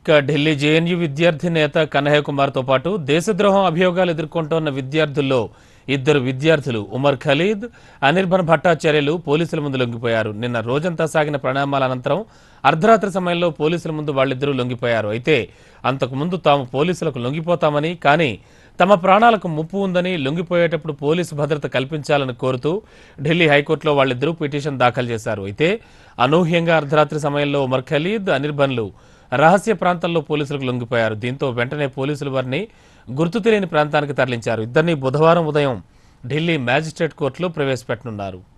Delhi JNU విద్యార్థి నేత కన్హయ్య కుమార్తో పాటు దేశద్రోహం అభియోగాలు ఎదుర్కొంటోన్న విద్యార్థుల్లో ఇద్దరు విద్యార్థులు ఉమర్ ఖలీద్, అనిర్బన్ భట్టాచార్యులు పోలీసుల ముందు లొంగిపోయారు. నిన్న రోజంతా సాగిన ప్రణామాల అనంతరం అర్ధరాత్రి సమయంలో పోలీసుల ముందు వాళ్ళిద్దరూ లొంగిపోయారు. అయితే అంతకుముందు తాము పోలీసులకు లొంగిపోతామని, కానీ తమ ప్రాణాలకు ముప్పు ఉందని, లొంగిపోయేటప్పుడు పోలీసు భద్రత కల్పించాలని కోరుతూ ఢిల్లీ హైకోర్టులో వాళ్ళిద్దరూ పిటిషన్ దాఖలు చేశారు. అయితే అనూహ్యంగా అర్ధరాత్రి సమయంలో ఉమర్ ఖలీద్, అనిర్బన్లు రహస్య ప్రాంతంలో పోలీసులకు లొంగిపోయారు. దీంతో వెంటనే పోలీసులు వారిని గుర్తు తెలియని ప్రాంతానికి తరలించారు. ఇద్దరిని బుధవారం ఉదయం ఢిల్లీ మ్యాజిస్ట్రేట్ కోర్టులో ప్రవేశపెట్టనున్నారు.